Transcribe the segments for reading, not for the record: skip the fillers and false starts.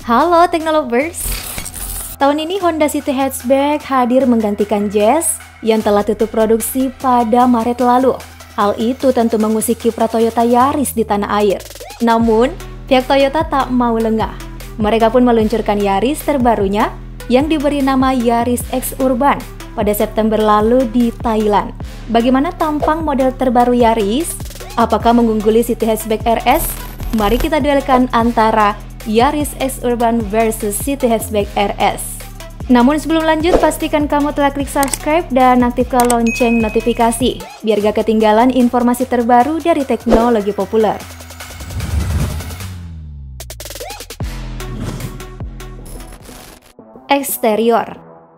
Halo Teknolovers! Tahun ini Honda City Hatchback hadir menggantikan Jazz yang telah tutup produksi pada Maret lalu. Hal itu tentu mengusik kiprah Toyota Yaris di tanah air. Namun, pihak Toyota tak mau lengah. Mereka pun meluncurkan Yaris terbarunya yang diberi nama Yaris X Urban pada September lalu di Thailand. Bagaimana tampang model terbaru Yaris? Apakah mengungguli City Hatchback RS? Mari kita duelkan antara Yaris X Urban versus City Hatchback RS. Namun sebelum lanjut, pastikan kamu telah klik subscribe dan aktifkan lonceng notifikasi biar gak ketinggalan informasi terbaru dari teknologi populer. Eksterior.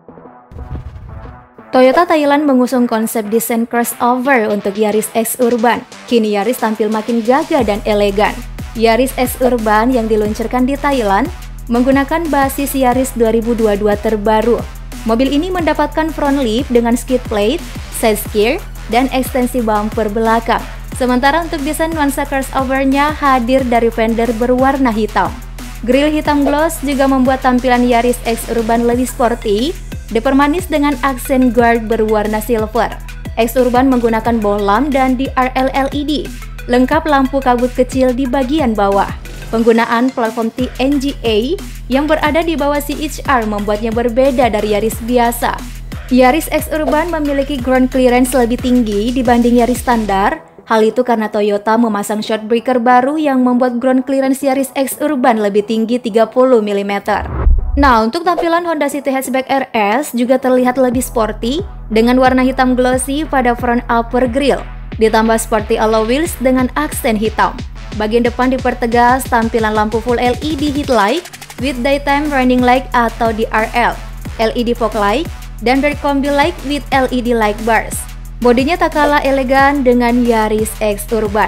Toyota Thailand mengusung konsep desain crossover untuk Yaris X Urban. Kini Yaris tampil makin gagah dan elegan. Yaris X Urban yang diluncurkan di Thailand menggunakan basis Yaris 2022 terbaru. Mobil ini mendapatkan front lip dengan skid plate, side skirt, dan ekstensi bumper belakang. Sementara untuk desain nuansa crossover-nya hadir dari fender berwarna hitam. Grill hitam gloss juga membuat tampilan Yaris X Urban lebih sporty, dipermanis dengan aksen guard berwarna silver. X Urban menggunakan bohlam dan DRL LED. Lengkap lampu kabut kecil di bagian bawah. Penggunaan platform TNGA yang berada di bawah CHR membuatnya berbeda dari Yaris biasa. Yaris X Urban memiliki ground clearance lebih tinggi dibanding Yaris standar. Hal itu karena Toyota memasang shockbreaker baru yang membuat ground clearance Yaris X Urban lebih tinggi 30 mm. Nah, untuk tampilan Honda City Hatchback RS juga terlihat lebih sporty dengan warna hitam glossy pada front upper grille. Ditambah sporty alloy wheels dengan aksen hitam. Bagian depan dipertegas tampilan lampu full LED headlight with daytime running light atau DRL, LED fog light, dan rear combi light with LED light bars. Bodinya tak kalah elegan dengan Yaris X Urban.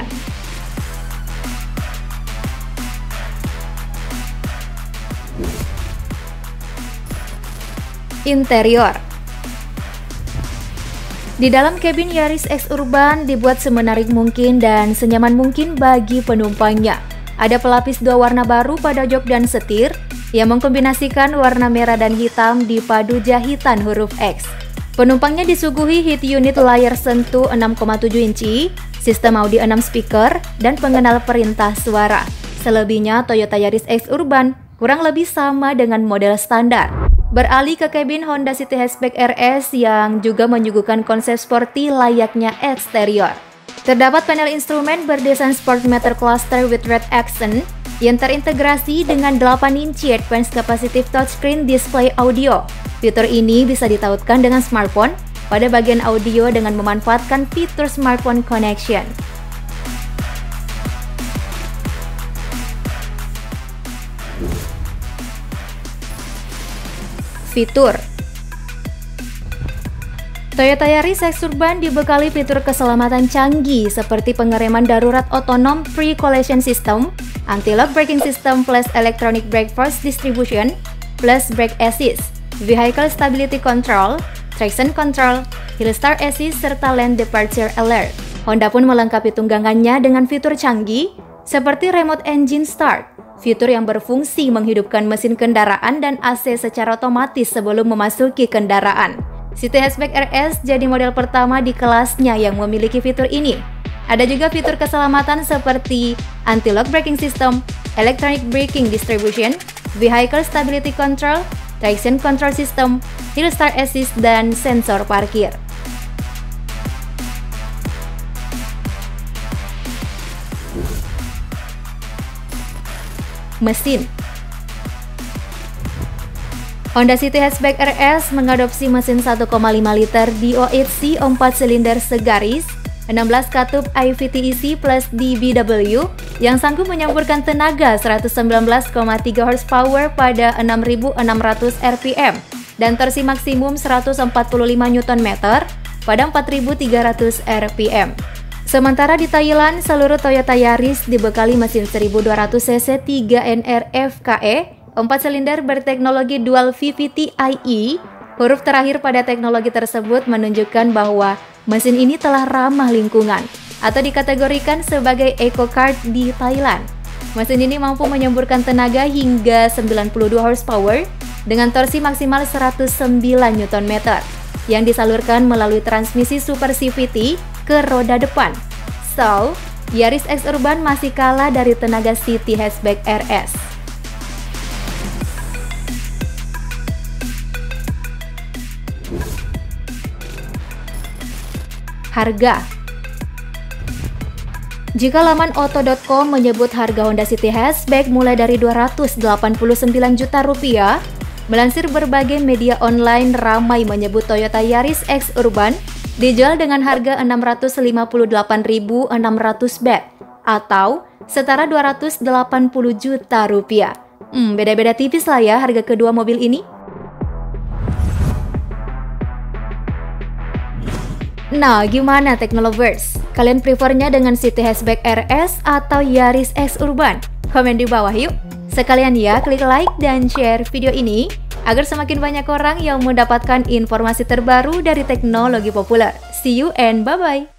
Interior. Di dalam kabin Yaris X Urban dibuat semenarik mungkin dan senyaman mungkin bagi penumpangnya. Ada pelapis dua warna baru pada jok dan setir yang mengkombinasikan warna merah dan hitam dipadu jahitan huruf X. Penumpangnya disuguhi heat unit layar sentuh 6,7 inci, sistem audio 6 speaker, dan pengenal perintah suara. Selebihnya Toyota Yaris X Urban kurang lebih sama dengan model standar. Beralih ke kabin Honda City Hatchback RS yang juga menyuguhkan konsep sporty layaknya eksterior. Terdapat panel instrumen berdesain sport meter cluster with red accent yang terintegrasi dengan 8 inci advanced capacitive touchscreen display audio. Fitur ini bisa ditautkan dengan smartphone pada bagian audio dengan memanfaatkan fitur smartphone connection. Fitur. Toyota Yaris X Urban dibekali fitur keselamatan canggih seperti pengereman darurat otonom pre-collision system, anti-lock braking system plus electronic brake force distribution, plus brake assist, vehicle stability control, traction control, hill start assist, serta lane departure alert. Honda pun melengkapi tunggangannya dengan fitur canggih seperti remote engine start, fitur yang berfungsi menghidupkan mesin kendaraan dan AC secara otomatis sebelum memasuki kendaraan. City Hatchback RS jadi model pertama di kelasnya yang memiliki fitur ini. Ada juga fitur keselamatan seperti anti-lock braking system, electronic braking distribution, vehicle stability control, traction control system, hill start assist, dan sensor parkir. Mesin. Honda City Hatchback RS mengadopsi mesin 1,5 liter DOHC 4 silinder segaris, 16 katup IVTEC plus DBW yang sanggup menyamburkan tenaga 119,3 horsepower pada 6.600 rpm dan torsi maksimum 145 Nm pada 4.300 rpm. Sementara di Thailand, seluruh Toyota Yaris dibekali mesin 1200 cc 3NR FKE 4 silinder berteknologi dual VVT-IE. Huruf terakhir pada teknologi tersebut menunjukkan bahwa mesin ini telah ramah lingkungan atau dikategorikan sebagai eco car di Thailand. Mesin ini mampu menyemburkan tenaga hingga 92 horsepower dengan torsi maksimal 109 Nm yang disalurkan melalui transmisi Super CVT ke roda depan. So, Yaris X Urban masih kalah dari tenaga City Hatchback RS. Harga. Jika laman Auto.com menyebut harga Honda City Hatchback mulai dari Rp289 juta, melansir berbagai media online ramai menyebut Toyota Yaris X Urban dijual dengan harga Rp658.600 atau setara Rp280 juta. Beda-beda tipis lah ya harga kedua mobil ini. Nah, gimana Teknolovers? Kalian prefernya dengan City Hatchback RS atau Yaris X Urban? Komen di bawah yuk! Sekalian ya, klik like dan share video ini agar semakin banyak orang yang mendapatkan informasi terbaru dari teknologi populer. See you and bye-bye!